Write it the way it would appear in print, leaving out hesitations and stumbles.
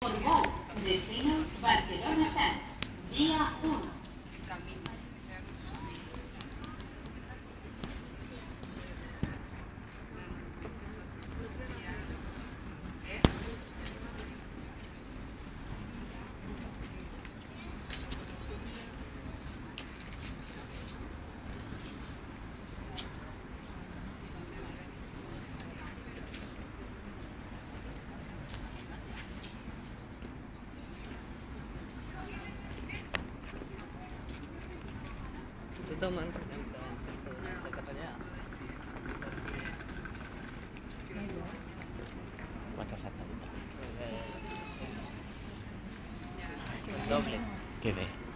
Portbou, destino Barcelona Sants, vía 1. Tothom entra sense donar-se cap allà. La caseta. Doble. Que bé.